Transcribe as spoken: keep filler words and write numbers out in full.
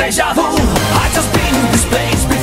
deja vu. I just been in this place